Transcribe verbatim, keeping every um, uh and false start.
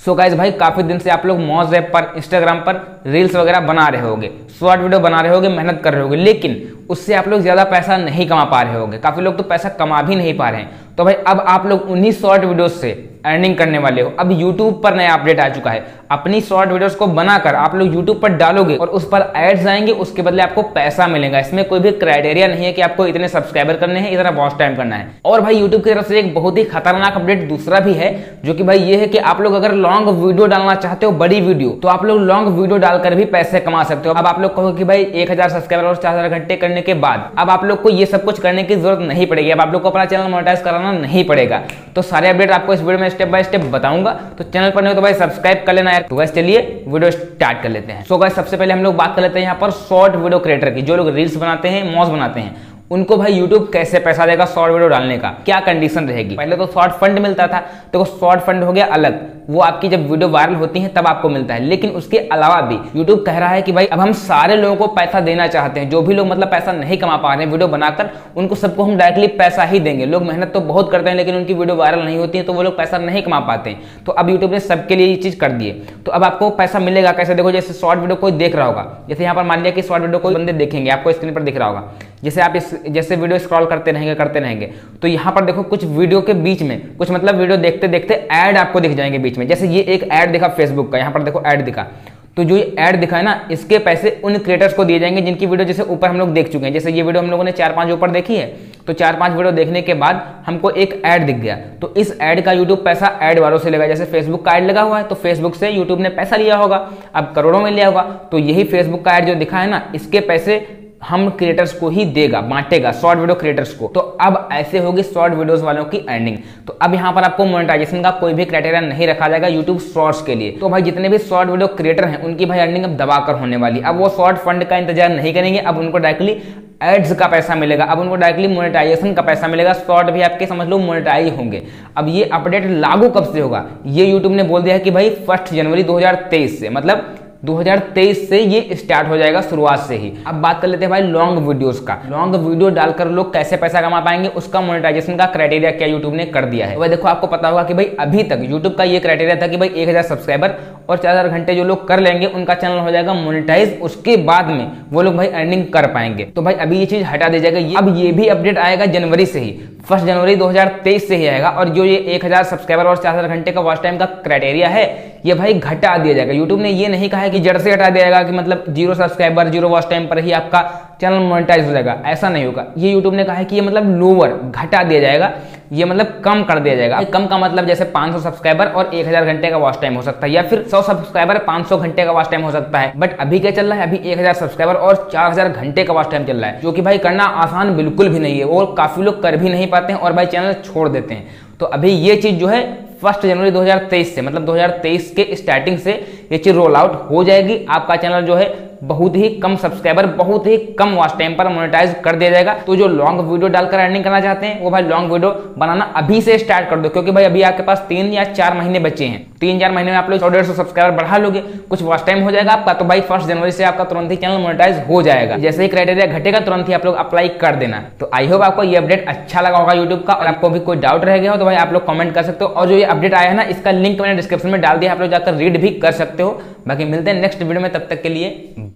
So guys भाई काफी दिन से आप लोग मौज ऐप पर इंस्टाग्राम पर रील्स वगैरह बना रहे होगे, शॉर्ट वीडियो बना रहे होगे, मेहनत कर रहे होगे, लेकिन उससे आप लोग ज्यादा पैसा नहीं कमा पा रहे होगे। काफी लोग तो पैसा कमा भी नहीं पा रहे हैं। तो भाई अब आप लोग उन्हीं शॉर्ट वीडियोस से अर्निंग करने वाले हो। अब यूट्यूब पर नया अपडेट आ चुका है। अपनी शॉर्ट वीडियोस को बनाकर आप लोग यूट्यूब पर डालोगे और उस पर एड्स आएंगे, उसके बदले आपको पैसा मिलेगा। इसमें कोई भी क्राइटेरिया नहीं है कि आपको इतने सब्सक्राइबर करने हैं, इतना वॉच टाइम करना है। और भाई यूट्यूब की तरफ से एक बहुत ही खतरनाक अपडेट दूसरा भी है, जो कि भाई ये है कि आप लोग अगर लॉन्ग वीडियो डालना चाहते हो, बड़ी वीडियो, तो आप लोग लॉन्ग वीडियो डालकर भी पैसे कमा सकते हो। अब आप लोग कहोगे कि भाई एक हजार सब्सक्राइबर और चार हजार घंटे करने के बाद अब आप लोग को ये सब कुछ करने की जरूरत नहीं पड़ेगी। अब आप लोग को अपना चैनल मोनेटाइज कराना नहीं पड़ेगा। तो सारे अपडेट आपको इस वीडियो में स्टेप बाय स्टेप बताऊंगा। तो चैनल पर नहीं हो तो भाई सब्सक्राइब कर लेना यार। तो गाइस चलिए वीडियो स्टार्ट कर लेते हैं। सो गाइस सबसे पहले हम लोग बात कर लेते हैं यहाँ पर शॉर्ट वीडियो क्रिएटर की। जो लोग रील्स बनाते हैं, मौज बनाते हैं, उनको भाई यूट्यूब कैसे पैसा देगा शॉर्ट वीडियो डालने का, क्या कंडीशन रहेगी। पहले तो शॉर्ट फंड मिलता था, तो शॉर्ट फंड हो गया अलग, वो आपकी जब वीडियो वायरल होती है तब आपको मिलता है। लेकिन उसके अलावा भी यूट्यूब कह रहा है कि भाई अब हम सारे लोगों को पैसा देना चाहते हैं। जो भी लोग मतलब पैसा नहीं कमा पा रहे हैं वीडियो बनाकर, उनको सबको हम डायरेक्टली पैसा ही देंगे। लोग मेहनत तो बहुत करते हैं, लेकिन उनकी वीडियो वायरल नहीं होती है, तो वो लोग पैसा नहीं कमा पाते हैं। तो अब यूट्यूब ने सबके लिए ये चीज कर दी है। तो अब आपको पैसा मिलेगा कैसे, देखो जैसे शॉर्ट वीडियो कोई देख रहा होगा, जैसे यहाँ पर मान लिया कि शॉर्ट वीडियो कोई बंदे देखेंगे, आपको स्क्रीन पर दिख रहा होगा। जैसे आप इस जैसे वीडियो स्क्रॉल करते रहेंगे करते रहेंगे तो यहाँ पर देखो कुछ वीडियो के बीच में कुछ मतलब वीडियो देखते देखते ऐड आपको दिख जाएंगे बीच में। जैसे ये एक ऐड दिखा फेसबुक का, यहाँ पर देखो ऐड दिखा, तो जो ये ऐड दिखा है ना, इसके पैसे उन क्रिएटर्स को दिए जाएंगे जिनकी वीडियो जैसे ऊपर हम लोग देख चुके हैं। जैसे ये वीडियो हम लोगों ने चार पांच ऊपर देखी है, तो चार पांच वीडियो देखने के बाद हमको एक ऐड दिख गया, तो इस ऐड का यूट्यूब पैसा ऐड वालों से लेगा। जैसे फेसबुक का ऐड लगा हुआ है, तो फेसबुक से यूट्यूब ने पैसा लिया होगा, अब करोड़ों में लिया होगा। तो यही फेसबुक का ऐड जो दिखा है ना, इसके पैसे हम क्रिएटर्स को ही देगा, बांटेगा शॉर्ट वीडियो क्रिएटर्स को। तो अब ऐसे होगी शॉर्ट वीडियोस वालों की अर्निंग। तो अब यहाँ पर आपको मोनेटाइजेशन का कोई भी क्राइटेरिया नहीं रखा जाएगा यूट्यूब शॉर्ट्स के लिए। तो भाई जितने भी शॉर्ट वीडियो क्रिएटर हैं, उनकी भाई अर्निंग अब दबाकर होने वाली। अब वो शॉर्ट फंड का इंतजार नहीं करेंगे, अब उनको डायरेक्टली एड्स का पैसा मिलेगा, अब उनको डायरेक्टली मोनेटाइजेशन का पैसा मिलेगा। शॉर्ट भी आपके समझ लो मोनेटाइज होंगे। अब ये अपडेट लागू कब से होगा, ये यूट्यूब ने बोल दिया है कि भाई फर्स्ट जनवरी दो हजार तेईस से, मतलब दो हजार तेईस से ये स्टार्ट हो जाएगा, शुरुआत से ही। अब बात कर लेते हैं भाई लॉन्ग वीडियोस का। लॉन्ग वीडियो डालकर लोग कैसे पैसा कमा पाएंगे, उसका मोनेटाइजेशन का क्राइटेरिया क्या यूट्यूब ने कर दिया है। तो भाई देखो आपको पता होगा कि भाई अभी तक यूट्यूब का ये क्राइटेरिया था कि भाई एक हजार सब्सक्राइबर और चार हजार घंटे जो लोग कर लेंगे उनका चैनल हो जाएगा मोनेटाइज। उसके बाद में वो लोग भाई अर्निंग कर पाएंगे। तो भाई अभी ये चीज हटा दी जाएगी। अब ये भी अपडेट आएगा जनवरी से ही, फर्स्ट जनवरी दो हजार तेईस से ही आएगा। और जो ये एक हजार सब्सक्राइबर और चार हजार घंटे का वॉच टाइम का क्राइटेरिया है, ये भाई घटा दिया जाएगा। यूट्यूब ने ये नहीं कहा है कि जड़ से हटा दिया जाएगा कि मतलब zero subscriber zero watch time पर ही आपका चैनल मोनेटाइज हो जाएगा, ऐसा नहीं होगा। ये यूट्यूब ने कहा है कि ये मतलब लोअर घटा दिया जाएगा, ये मतलब कम कर दिया जाएगा। कम का मतलब जैसे पाँच सौ सब्सक्राइबर और एक हजार घंटे का वॉच टाइम हो सकता है, या फिर सौ सब्सक्राइबर पाँच सौ घंटे का वॉच टाइम हो सकता है। बट अभी क्या चल रहा है, अभी एक हजार सब्सक्राइबर और चार हजार घंटे का वॉच टाइम चल रहा है, जो कि भाई करना आसान बिल्कुल भी नहीं है, और काफी लोग कर भी नहीं पाते हैं और भाई चैनल छोड़ देते हैं। तो अभी ये चीज जो है फर्स्ट जनवरी दो हजार तेईस से, मतलब दो हजार तेईस के स्टार्टिंग से ये चीज रोल आउट हो जाएगी। आपका चैनल जो है बहुत ही कम सब्सक्राइबर, बहुत ही कम वॉच टाइम पर मोनेटाइज कर दिया जाएगा। तो जो लॉन्ग वीडियो डालकर अर्निंग करना चाहते हैं, वो भाई लॉन्ग वीडियो बनाना अभी से स्टार्ट कर दो, क्योंकि भाई अभी आपके पास तीन या चार महीने बचे हैं। तीन चार महीने में आप लोग सौ डेढ़ सौ सब्सक्राइबर बढ़ा लोगे, कुछ वॉच टाइम हो जाएगा आपका, तो भाई फर्स्ट जनवरी से आपका तुरंत ही चैनल मोनेटाइज हो जाएगा। जैसे ही क्राइटेरिया घटेगा तुरंत ही आप लोग अप्लाई कर देना। तो आई होप आपको ये अपडेट अच्छा लगा होगा यूट्यूब का। और आपको भी कोई डाउट रह गया हो तो भाई आप लोग कमेंट कर सकते हो। और जो ये अपडेट आया है ना, इसका लिंक मैंने डिस्क्रिप्शन में डाल दिया, आप लोग जाकर रीड भी कर सकते हो। बाकी मिलते हैं नेक्स्ट वीडियो में, तब तक के लिए